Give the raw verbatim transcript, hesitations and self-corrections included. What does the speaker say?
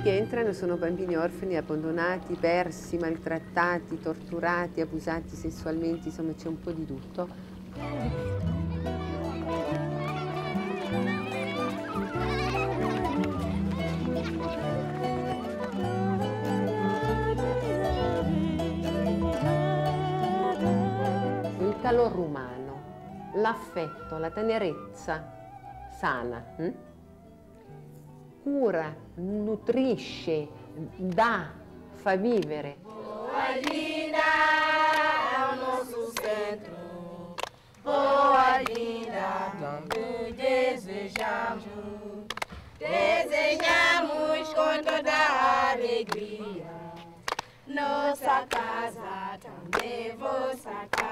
che entrano sono bambini orfani, abbandonati, persi, maltrattati, torturati, abusati sessualmente, insomma c'è un po' di tutto. Il calore umano, l'affetto, la tenerezza sana, hm? cura, nutrisce, dà, fa vivere. Boa Linda é o nosso centro, Boa Linda também desejamos, desejamos com toda a alegria, nossa casa também vossa casa.